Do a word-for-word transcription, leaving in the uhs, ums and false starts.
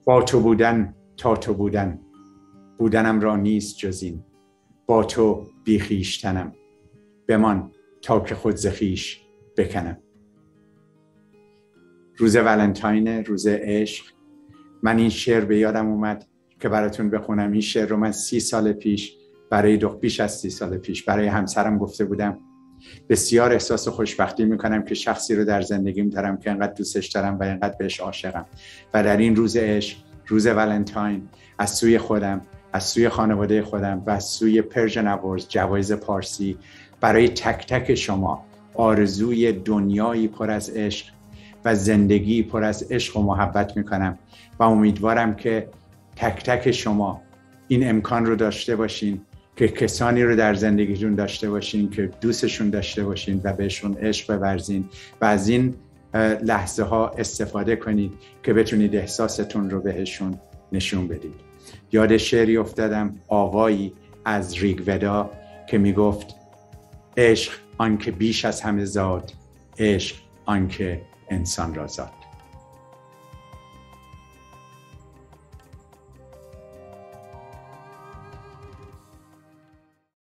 با تو بودن تا تو بودن، بودنم را نیست جز این. با تو بی خویشتنم، بمان تا که خود ز خویش بکنم. روز ولنتاین، روز عشق، من این شعر به یادم اومد که براتون بخونم. این شعر رو من سی سال پیش برای دو بیش از سی سال پیش برای همسرم گفته بودم. بسیار احساس خوشبختی میکنم که شخصی رو در زندگیم دارم که انقدر دوستش دارم و انقدر بهش عاشقم و در این روز عشق، روز ولنتاین، از سوی خودم، از سوی خانواده خودم و از سوی پرژن اواردز، جوایز پارسی، برای تک تک شما آرزوی دنیایی پر از عشق و زندگی پر از عشق و محبت میکنم و امیدوارم که تک تک شما این امکان رو داشته باشین که کسانی رو در زندگیتون داشته باشین که دوستشون داشته باشین و بهشون عشق بورزین و از این لحظه ها استفاده کنید که بتونید احساستون رو بهشون نشون بدید. یاد شعری افتادم، آوایی از ریگ ودا که میگفت عشق آنکه بیش از همه زاد، عشق آنکه انسان را زاد.